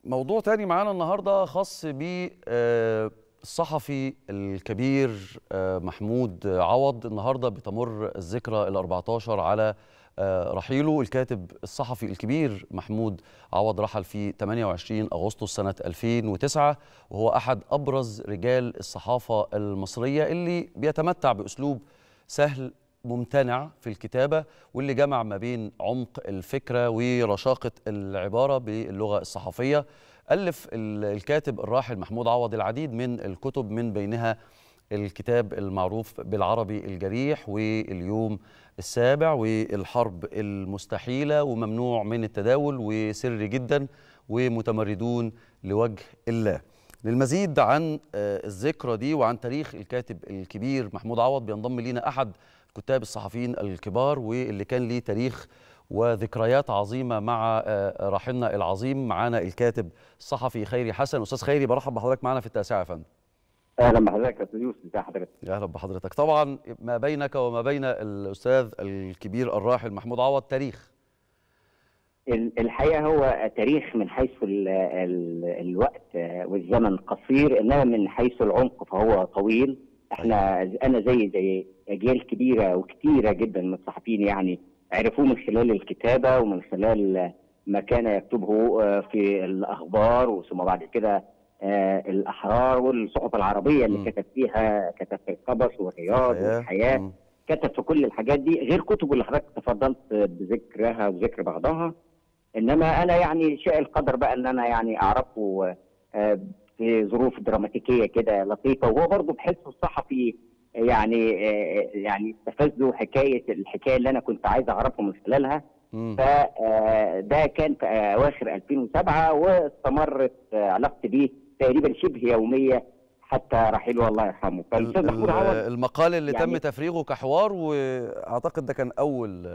موضوع تاني معانا النهارده خاص بالصحفي الكبير محمود عوض. النهارده بتمر الذكرى ال14 على رحيله. الكاتب الصحفي الكبير محمود عوض رحل في 28 أغسطس سنة 2009، وهو أحد أبرز رجال الصحافة المصرية اللي بيتمتع بأسلوب سهل ممتنع في الكتابة، واللي جمع ما بين عمق الفكرة ورشاقة العبارة باللغة الصحفية. ألف الكاتب الراحل محمود عوض العديد من الكتب، من بينها الكتاب المعروف بالعربي الجريح، واليوم السابع، والحرب المستحيلة، وممنوع من التداول، وسر جدا، ومتمردون لوجه الله. للمزيد عن الذكرى دي وعن تاريخ الكاتب الكبير محمود عوض بينضم لينا أحد الكتاب الصحفيين الكبار، واللي كان ليه تاريخ وذكريات عظيمة مع راحلنا العظيم. معانا الكاتب الصحفي خيري حسن. أستاذ خيري، برحب بحضرتك معنا في التاسعة يا فندم. اهلا بحضرتك يا استاذ يوسف. ازي حضرتك؟ اهلا بحضرتك. طبعا ما بينك وما بين الاستاذ الكبير الراحل محمود عوض تاريخ. الحقيقه هو تاريخ من حيث الوقت والزمن قصير، انما من حيث العمق فهو طويل. انا زي اجيال كبيره وكثيره جدا من الصحفيين يعني عرفوه من خلال الكتابه ومن خلال ما كان يكتبه في الاخبار، ثم بعد كده الاحرار والصحف العربيه اللي كتب فيها، كتب في القبس والرياض والحياه، كتب في كل الحاجات دي، غير كتبه اللي حضرتك تفضلت بذكرها وذكر بعضها. انما انا يعني شاء القدر بقى ان انا يعني اعرفه في ظروف دراماتيكيه كده لطيفه، وهو برضه بحسه الصحفي يعني استفزه الحكايه اللي انا كنت عايز اعرفه من خلالها. فده كان في اواخر 2007، واستمرت علاقتي بيه تقريبا شبه يوميه حتى رحيله الله يرحمه. فالاستاذ محمود عوض المقال اللي يعني تم تفريغه كحوار، واعتقد ده كان اول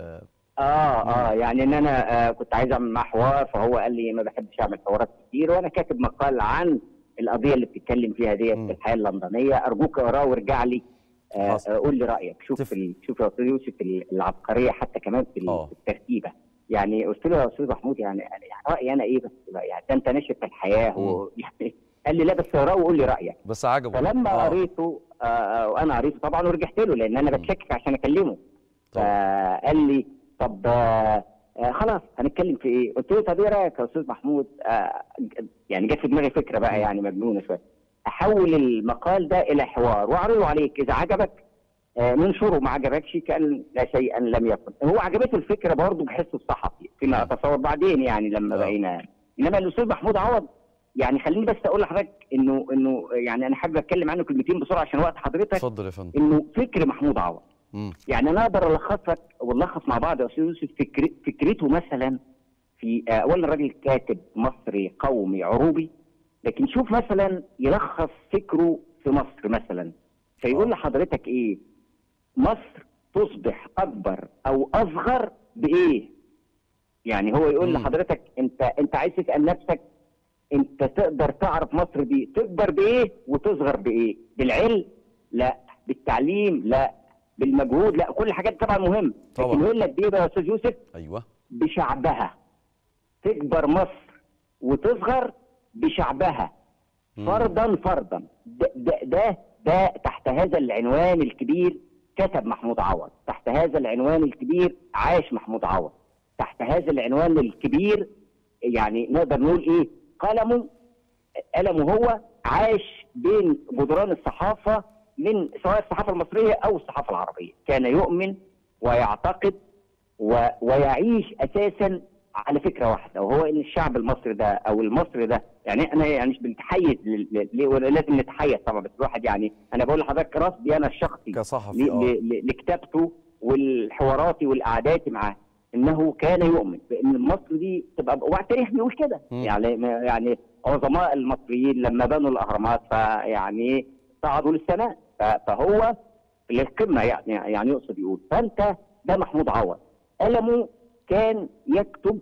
يعني ان انا كنت عايز اعمل معاه حوار، فهو قال لي ما بحبش اعمل حوارات كتير، وانا كاتب مقال عن القضيه اللي بتتكلم فيها ديت في الحياه اللندنيه، ارجوك اقراه وارجع لي قول لي رايك. شوف شوف يا استاذ يوسف العبقريه حتى كمان في الترتيبه. يعني قلت له يا استاذ محمود يعني رايي انا ايه بس، يعني ده انت ناشف في الحياه يعني قال لي لا بس اقراه وقول لي رايك. بس عجبه. فلما قريته وانا قريته طبعا ورجعت له لان انا بتشكك عشان اكلمه. فقال لي طب خلاص هنتكلم في ايه؟ قلت له طب ايه رايك يا استاذ محمود؟ يعني جت في دماغي فكره بقى يعني مجنونه شويه، احول المقال ده الى حوار واعرضه عليك، اذا عجبك ننشره، ما عجبكش كان لا شيئا لم يكن. هو عجبته الفكره برضه بحسه الصحفي فيما اتصور بعدين يعني لما بقينا. انما الاستاذ محمود عوض يعني خليني بس اقول لحضرتك انه يعني انا حابب اتكلم عنه كلمتين بسرعه عشان وقت حضرتك. اتفضل يا فندم. انه فكر محمود عوض يعني انا اقدر الخصك ونلخص مع بعض يا استاذ يوسف فكرته مثلا في اولا راجل كاتب مصري قومي عروبي، لكن شوف مثلا يلخص فكره في مصر مثلا، فيقول لحضرتك ايه؟ مصر تصبح اكبر او اصغر بايه؟ يعني هو يقول لحضرتك انت عايز تسال نفسك انت تقدر تعرف مصر دي تكبر بايه وتصغر بايه؟ بالعلم؟ لا. بالتعليم؟ لا. بالمجهود؟ لا. كل الحاجات طبعا مهم، لكن يقول لك بايه بقى يا استاذ يوسف؟ ايوه، بشعبها. تكبر مصر وتصغر بشعبها فردا فردا. ده تحت هذا العنوان الكبير كتب محمود عوض، تحت هذا العنوان الكبير عاش محمود عوض، تحت هذا العنوان الكبير يعني نقدر نقول ايه؟ قلمه هو عاش بين جدران الصحافه، من سواء الصحافه المصريه او الصحافه العربيه، كان يؤمن ويعتقد ويعيش اساسا على فكره واحده، وهو ان الشعب المصري ده او المصري ده يعني انا يعني مش بنتحيز لازم نتحيز طبعا، بس الواحد يعني انا بقول لحضرتك رصدي انا الشخصي كصحفي لكتابته والحواراتي والقعدات معاه، انه كان يؤمن بان مصر دي تبقى، والتاريخ بيقول كده يعني عظماء المصريين لما بنوا الاهرامات فيعني صعدوا للسماء، فهو للقمه يعني يقصد يقول. فانت ده محمود عوض قلمه كان يكتب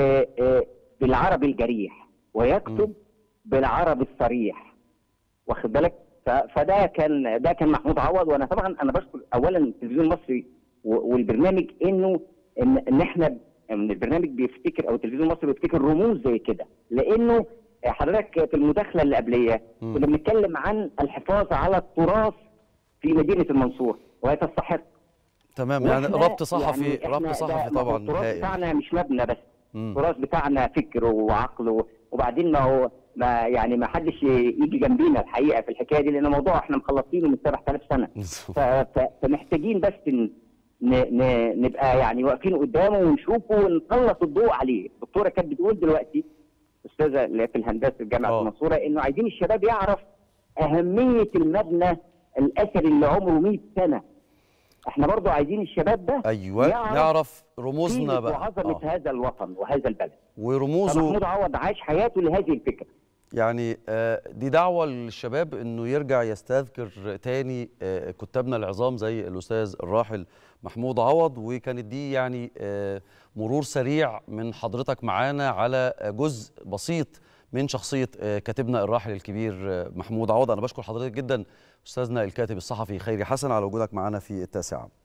بالعربي الجريح ويكتب بالعربي الصريح، واخد بالك؟ فده كان محمود عوض. وانا طبعا انا بشكر اولا التلفزيون المصري والبرنامج ان احنا ان البرنامج بيفتكر او التلفزيون المصري بيفتكر رموز زي كده، لانه حضرتك في المداخله اللي قبليه كنا بنتكلم عن الحفاظ على التراث في مدينه المنصوره وهي تستحق. تمام، يعني ربط صحفي، يعني ربط صحفي طبعا. التراث بتاعنا مش مبنى بس، التراث بتاعنا فكر وعقل، وبعدين ما حدش يجي جنبينا الحقيقه في الحكايه دي، لان الموضوع احنا مخلصينه من 7000 سنه. فمحتاجين بس نبقى يعني واقفين قدامه ونشوفه ونسلط الضوء عليه. الدكتوره كانت بتقول دلوقتي استاذه اللي في الهندسه في جامعه المنصوره انه عايزين الشباب يعرف اهميه المبنى الاثري اللي عمره 100 سنه. احنا برضو عايزين الشباب ده ايوه نعرف رموزنا بقى وعظمه هذا الوطن وهذا البلد ورموزه. محمود عوض عاش حياته لهذه الفكره. يعني دي دعوه للشباب انه يرجع يستذكر تاني كتابنا العظام زي الاستاذ الراحل محمود عوض. وكانت دي يعني مرور سريع من حضرتك معانا على جزء بسيط من شخصيه كاتبنا الراحل الكبير محمود عوض. انا بشكر حضرتك جدا استاذنا الكاتب الصحفي خيري حسن على وجودك معنا في التاسعة.